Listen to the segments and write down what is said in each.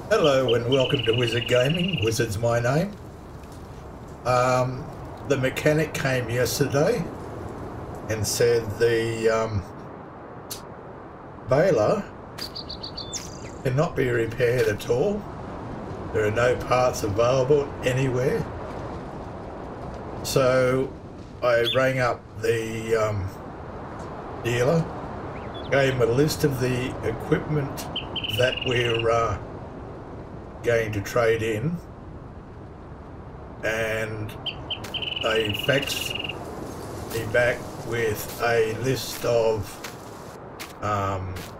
Hello and welcome to Wizard Gaming. Wizard's my name. The mechanic came yesterday and said the baler cannot be repaired at all. There are no parts available anywhere. So I rang up the dealer, gave him a list of the equipment that we're going to trade in, and they faxed me back with a list of I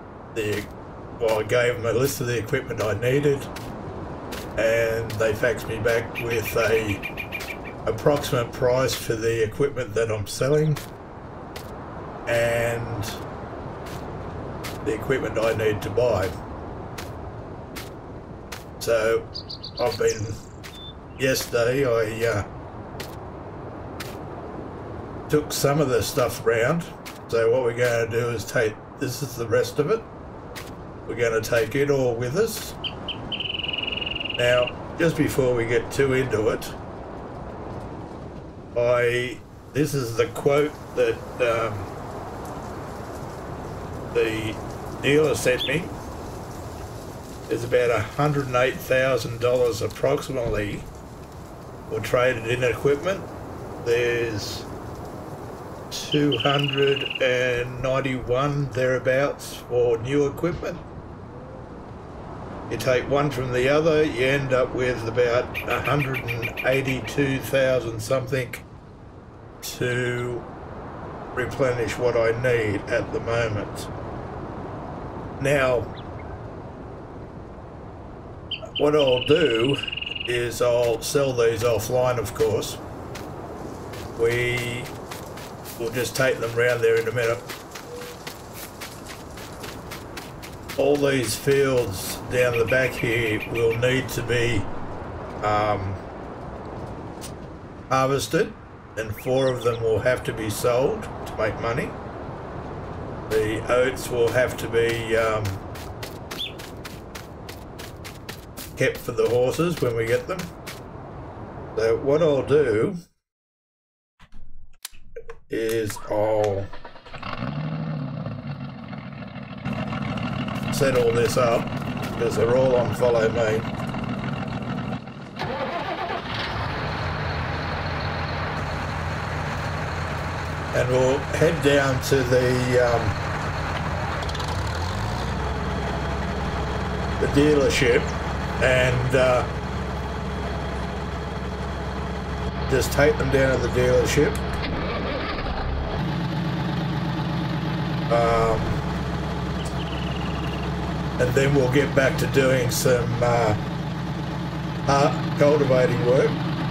gave them a list of the equipment I needed, and they faxed me back with a approximate price for the equipment that I'm selling and the equipment I need to buy. So yesterday I took some of the stuff round. So what we're going to do is this is the rest of it. We're going to take it all with us. Now, just before we get too into it, this is the quote that the dealer sent me. There's about $108,000 approximately for traded in equipment. There's 291 thereabouts for new equipment. You take one from the other, you end up with about 182,000 something to replenish what I need at the moment. Now, what I'll do is I'll sell these offline, of course. We will just take them round there in a minute. All these fields down the back here will need to be harvested, and 4 of them will have to be sold to make money. The oats will have to be kept for the horses when we get them. So what I'll do is I'll set all this up because they're all on follow me. And we'll head down to the dealership and just take them down to the dealership. And then we'll get back to doing some cultivating work.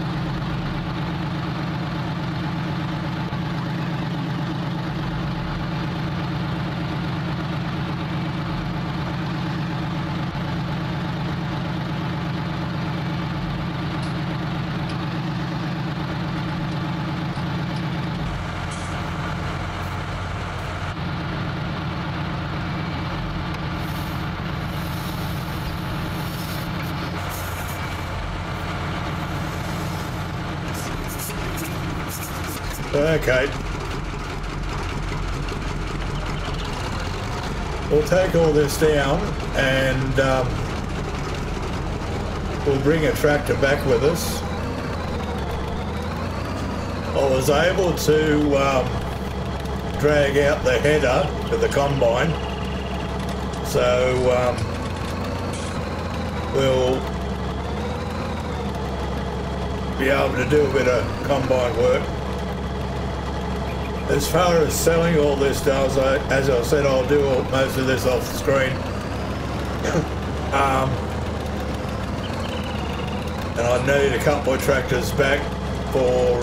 Okay. We'll take all this down and we'll bring a tractor back with us. I was able to drag out the header to the combine, so we'll be able to do a bit of combine work. As far as selling all this does, as I said, I'll do most of this off the screen. And I need a couple of tractors back for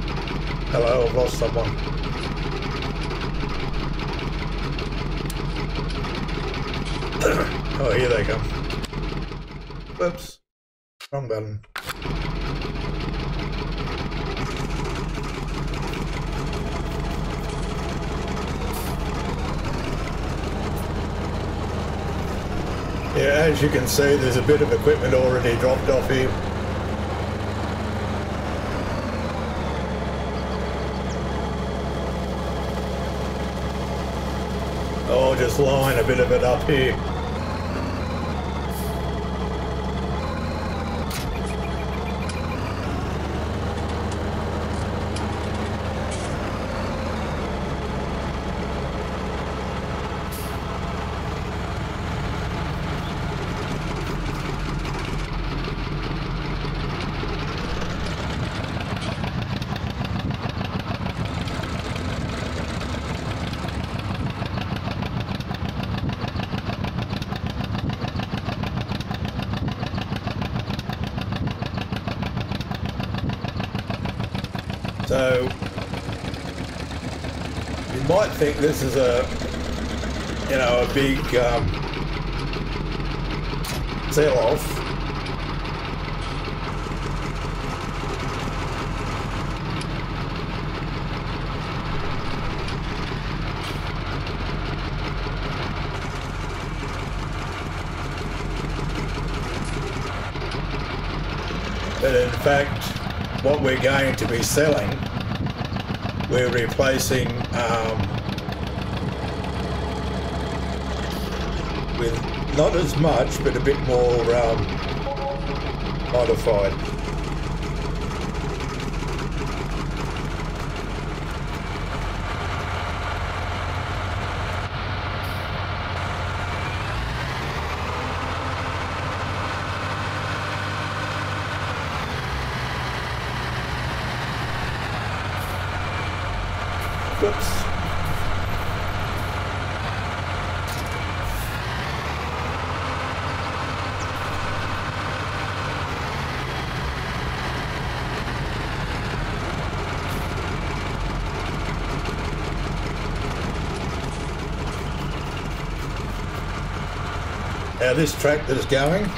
Hello, I've lost someone. Oh, here they come. Whoops. Wrong button. Yeah, as you can see, there's a bit of equipment already dropped off here. Oh, just line a bit of it up here. So you might think this is a, you know, a big sell-off. But in fact, what we're going to be selling, we're replacing with not as much, but a bit more modified. Whoops. Now this tractor's going.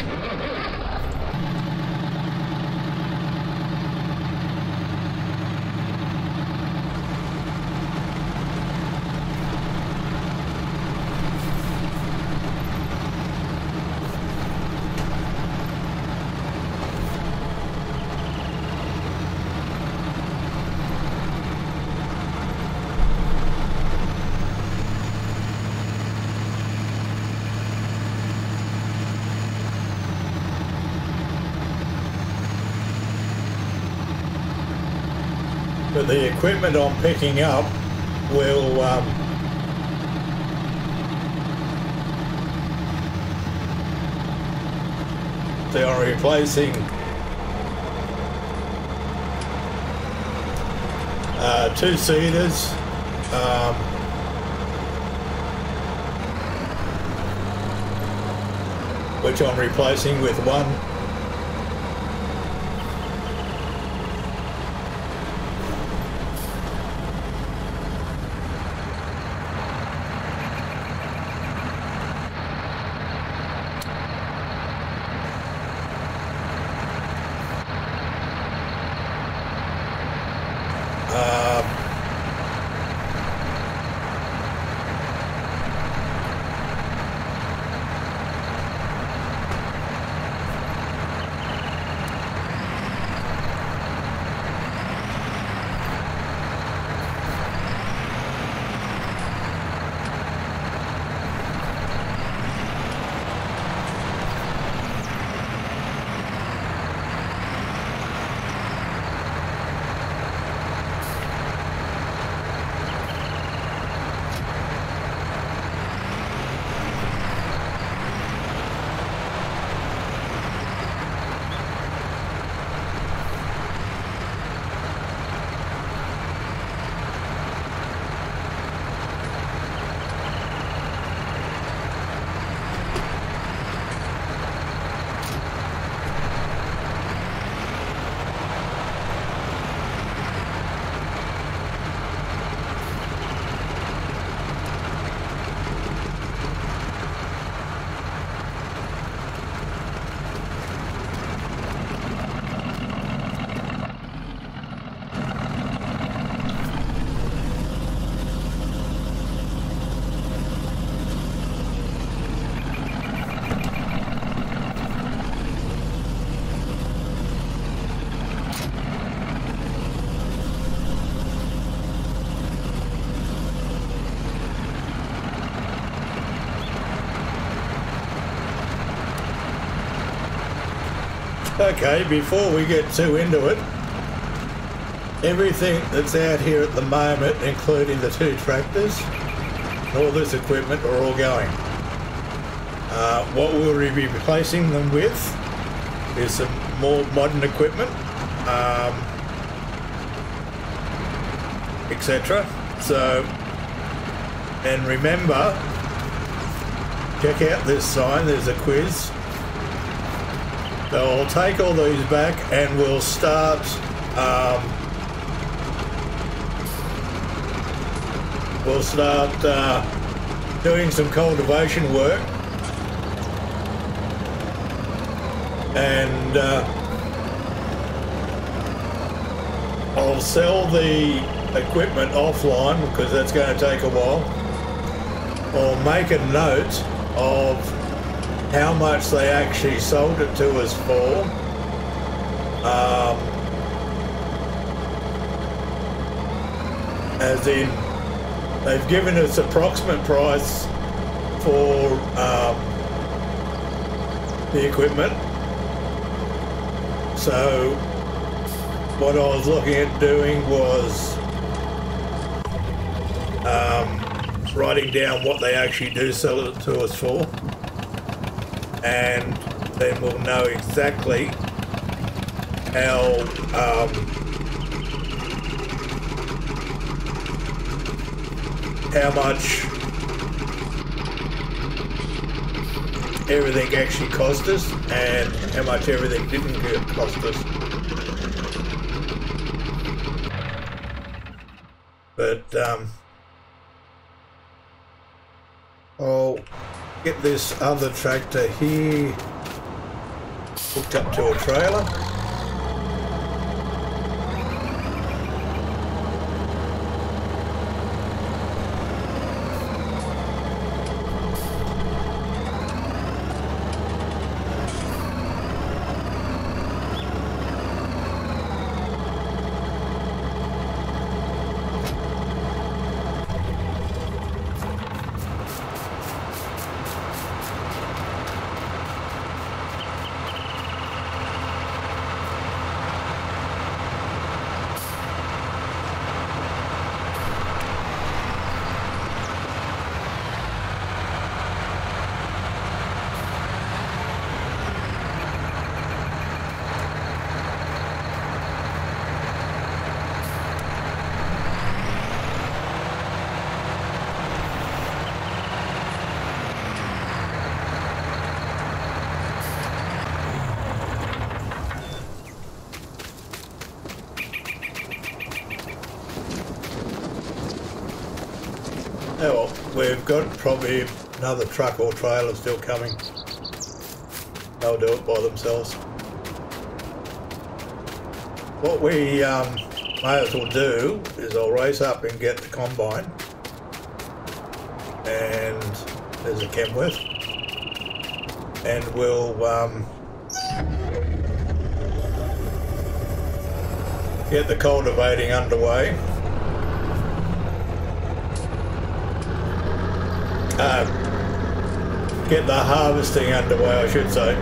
But the equipment I'm picking up will they are replacing two-seaters, which I'm replacing with one. Okay, before we get too into it, everything that's out here at the moment, including the 2 tractors, and all this equipment, are all going. What we'll be replacing them with is some more modern equipment, etc. So, and remember, check out this sign, there's a quiz. So I'll take all these back and we'll start doing some cultivation work, and I'll sell the equipment offline because that's going to take a while. I'll make a note of how much they actually sold it to us for. As in, they've given us approximate price for the equipment. So what I was looking at doing was writing down what they actually do sell it to us for, and then we'll know exactly how much everything actually cost us and how much everything didn't cost us. But I'll get this other tractor here hooked up to a trailer. Oh, well, we've got probably another truck or trailer still coming. They'll do it by themselves. What we may as well do is I'll race up and get the combine. And there's a Kenworth. And we'll get the cultivating underway. Get the harvesting underway, I should say.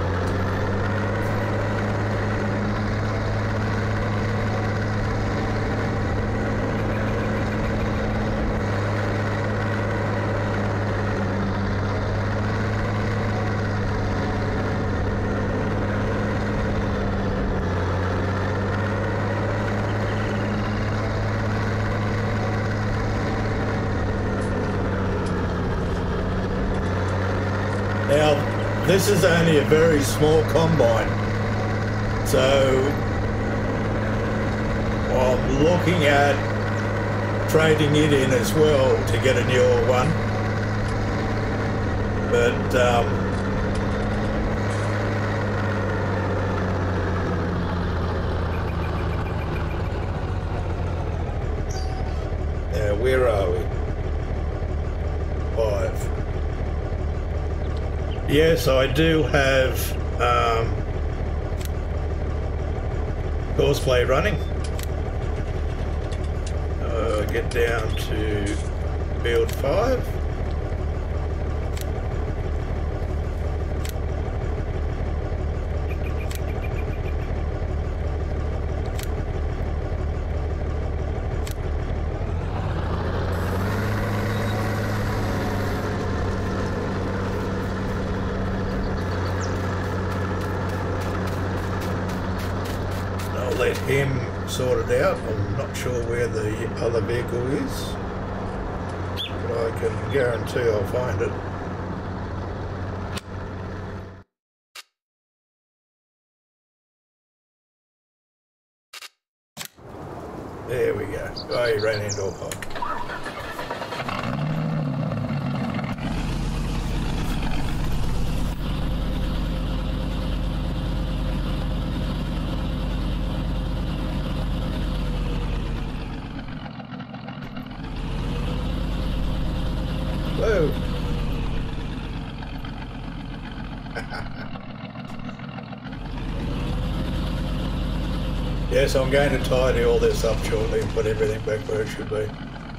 Now, this is only a very small combine, so I'm looking at trading it in as well to get a newer one. But now, where are we? 5. Yes, I do have Courseplay running. Get down to field 5. let him sort it out. I'm not sure where the other vehicle is, but I can guarantee I'll find it. There we go. Oh, he ran into a pipe. Whoa. Yes, I'm going to tidy all this up shortly and put everything back where it should be.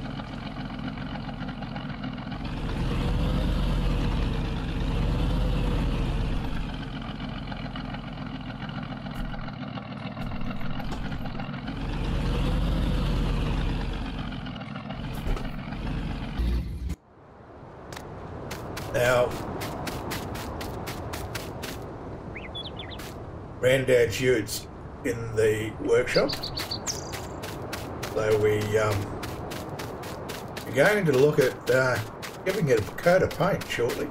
Now, Grandad's utes in the workshop, so we're going to look at giving it a coat of paint shortly.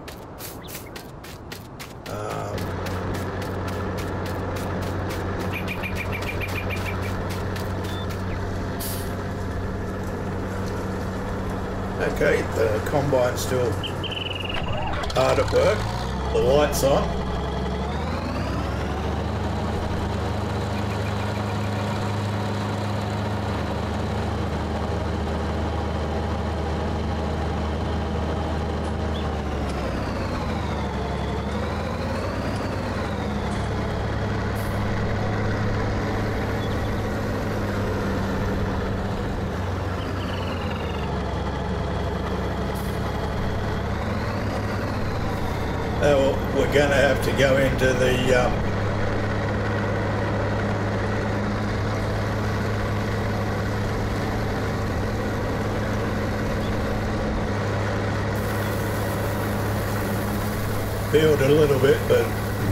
Okay, the combine's still hard at work, the light's on. We're going to have to go into the field a little bit, but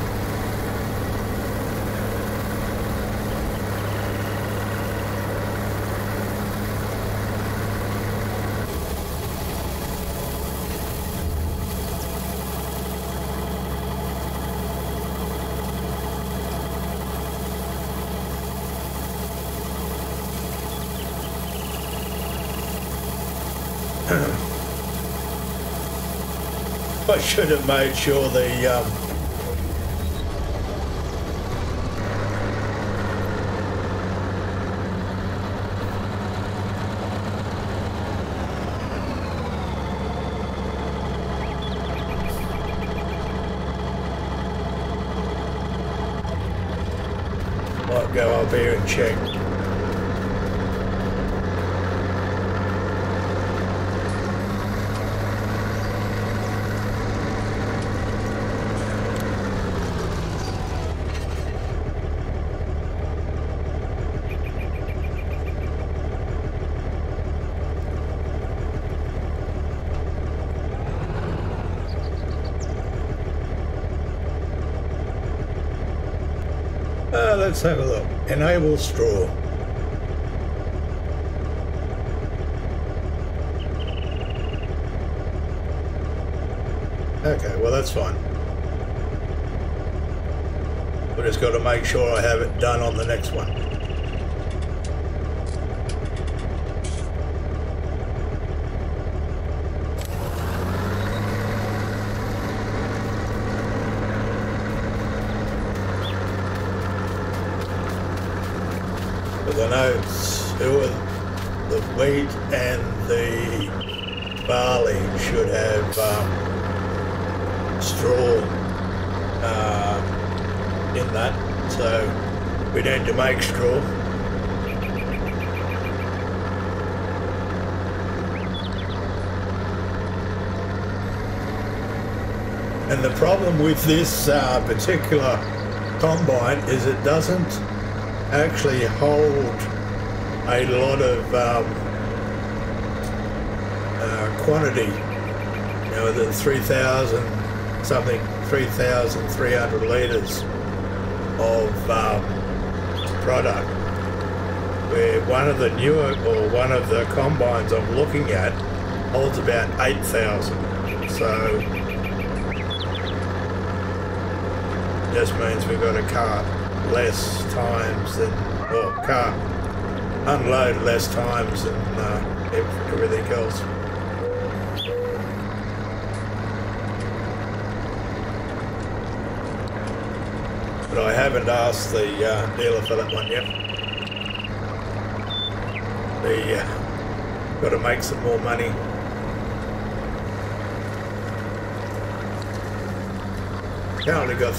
I should have made sure the might go up here and check. Let's have a look. Enable straw. Okay, well that's fine. We just got to make sure I have it done on the next one. I know the wheat and the barley should have straw in that, so we need to make straw. And the problem with this particular combine is it doesn't actually hold a lot of quantity. You know, the 3,000 something, 3,300 litres of product. where one of the newer, or one of the combines I'm looking at holds about 8,000. So just means we've got to cart less times than, or cart, unload less times than everything else. But I haven't asked the dealer for that one yet. Got to make some more money. Currently got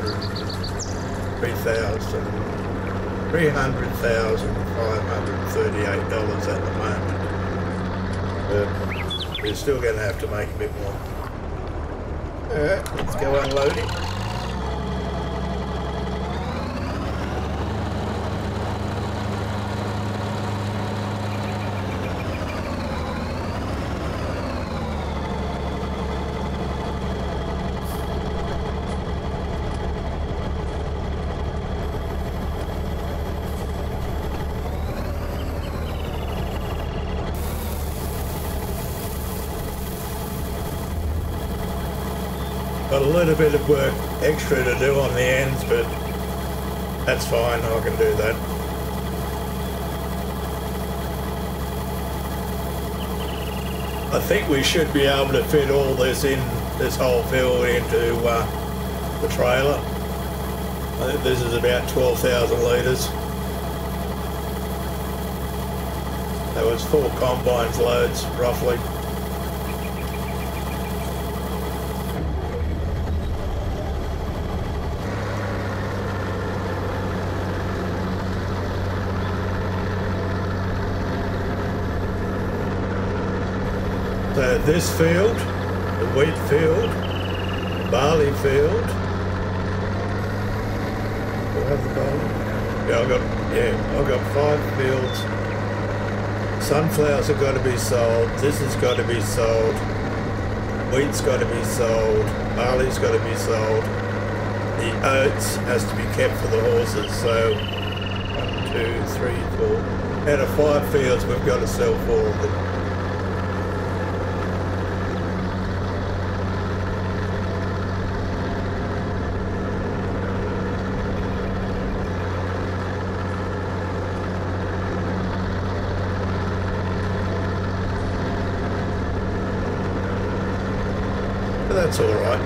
$300,538 at the moment. But we're still going to have to make a bit more. Alright, let's go unload it. Got a little bit of work extra to do on the ends, but that's fine, I can do that. I think we should be able to fit all this in, this whole field into the trailer. I think this is about 12,000 litres. That was 4 combines loads, roughly. So this field, the wheat field, barley field. Do I have the barley? Yeah, I've got 5 fields. Sunflowers have got to be sold. This has got to be sold. Wheat's got to be sold. Barley's got to be sold. The oats has to be kept for the horses. So 1, 2, 3, 4. Out of 5 fields, we've got to sell 4 of them. That's all right.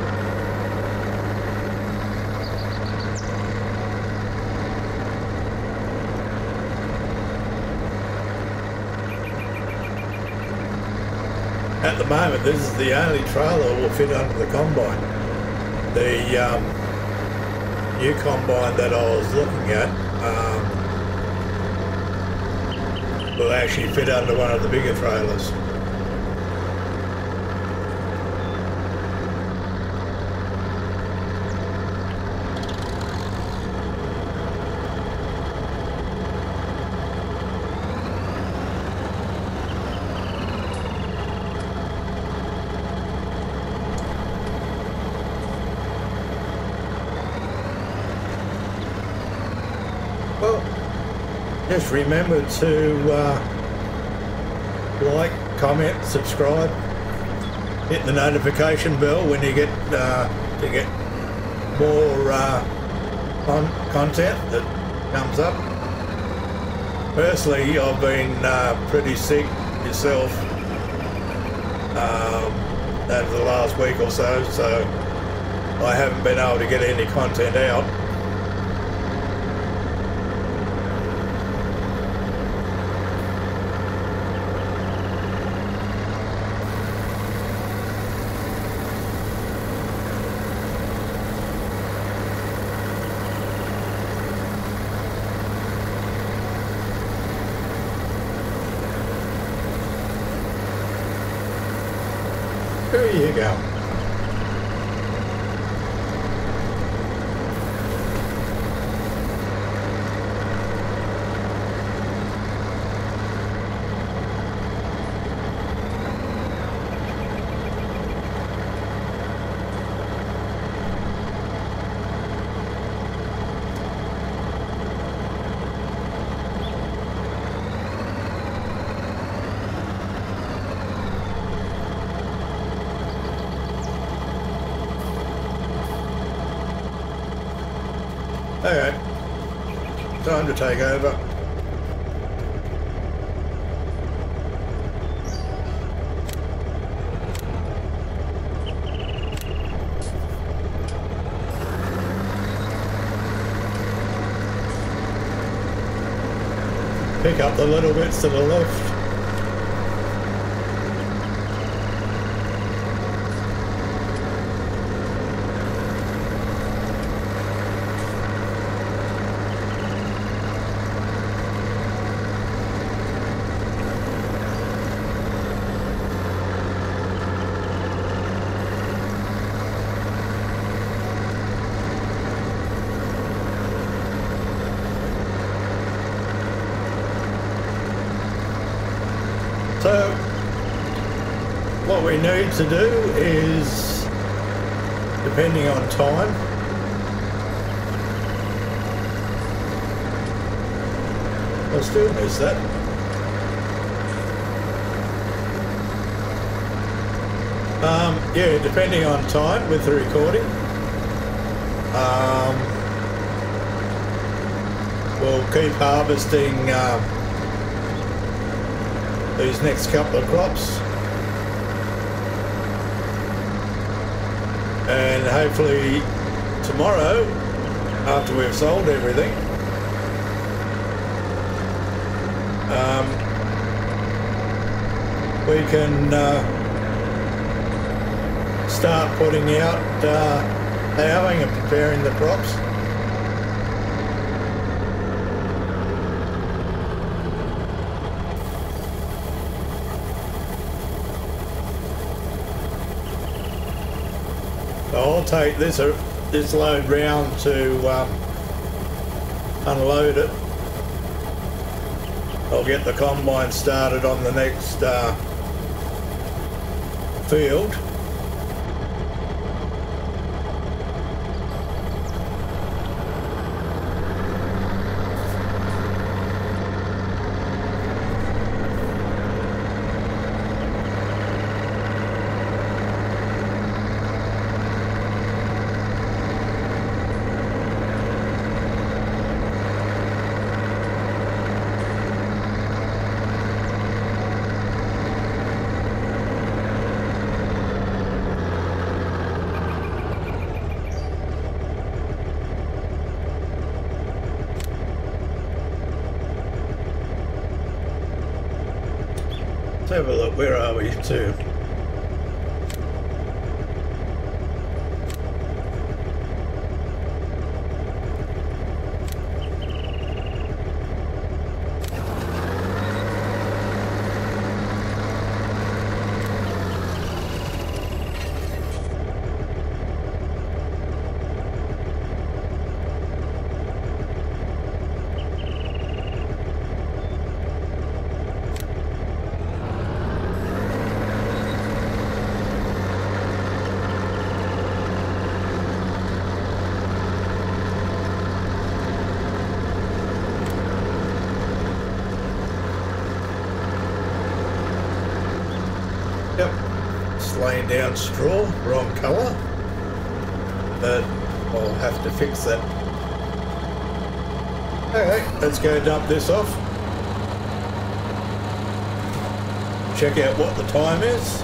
At the moment, this is the only trailer that will fit under the combine. The new combine that I was looking at will actually fit under one of the bigger trailers. Just remember to like, comment, subscribe, hit the notification bell when you get to get more content that comes up. Personally, I've been pretty sick myself over the last week or so, so I haven't been able to get any content out. There you go. Okay, time to take over. Pick up the little bits to the left. So what we need to do is, depending on time, I still miss that. Yeah, depending on time with the recording, we'll keep harvesting these next couple of crops, and hopefully tomorrow, after we've sold everything, we can start putting out ploughing and preparing the crops. I'll take this load round to unload it. I'll get the combine started on the next field. Let's have a look, where are we to? Laying down straw, wrong colour, but I'll have to fix that. Okay, let's go dump this off. Check out what the time is.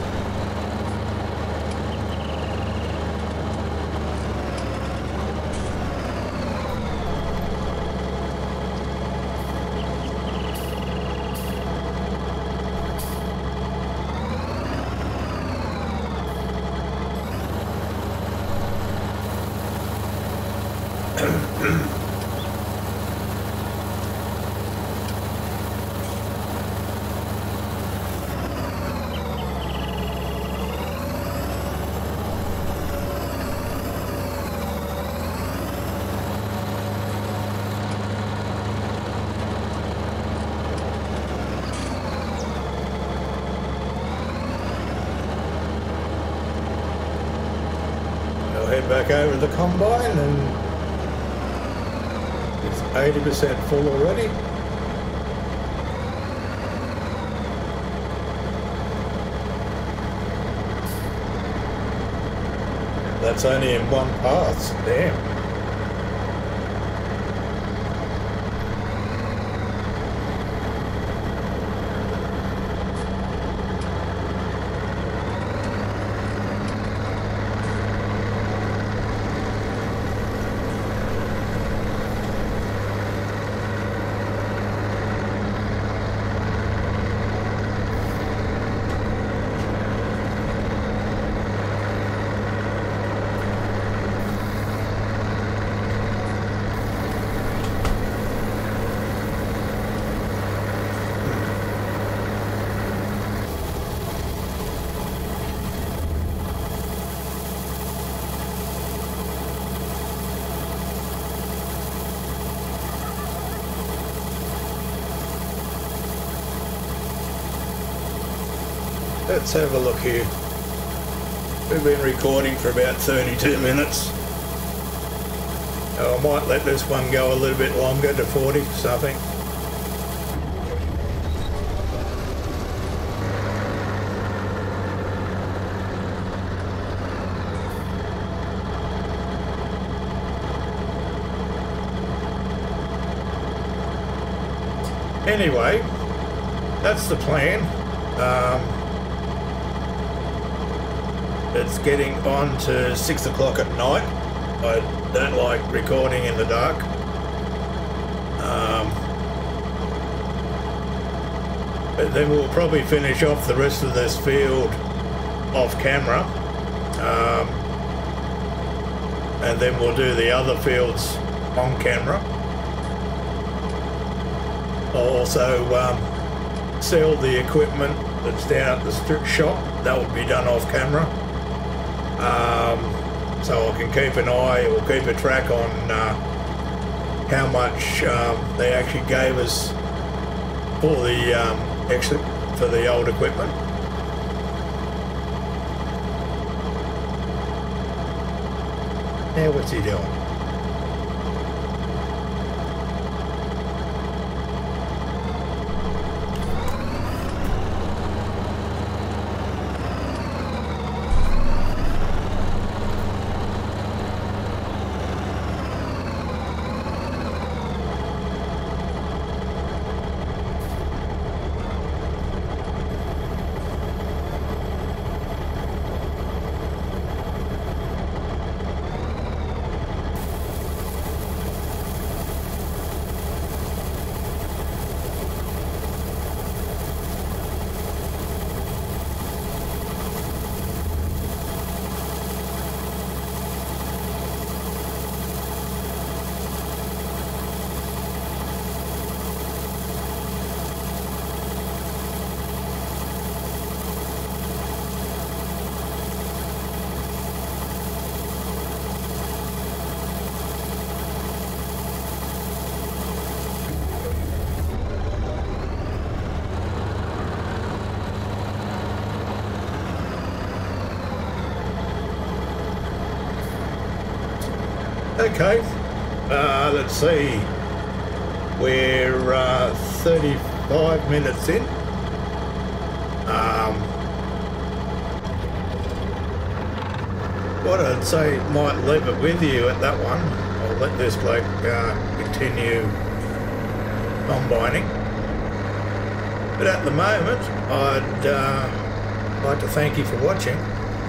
Head back over the combine, and it's 80% full already. That's only in one pass, damn. Let's have a look here. We've been recording for about 32 minutes. I might let this one go a little bit longer to 40 something. Anyway, that's the plan. It's getting on to 6 o'clock at night. I don't like recording in the dark. But then we'll probably finish off the rest of this field off camera. And then we'll do the other fields on camera. I'll also sell the equipment that's down at the strip shop. That will be done off camera. So I can keep an eye or keep a track on how much they actually gave us for the old equipment. Now what's he doing? Okay, let's see, we're 35 minutes in. What I'd say, might leave it with you at that one. I'll let this bloke continue combining. But at the moment, I'd like to thank you for watching.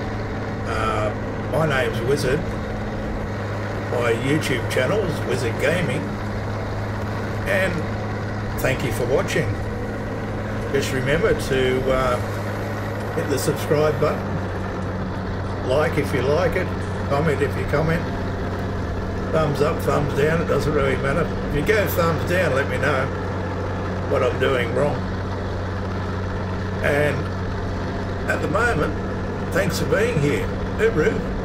My name's Wizard. My YouTube channel is Wizard Gaming, and thank you for watching. Just remember to hit the subscribe button, like if you like it, comment if you comment, thumbs up, thumbs down, it doesn't really matter. If you go thumbs down, let me know what I'm doing wrong. And at the moment, thanks for being here. Hooroo.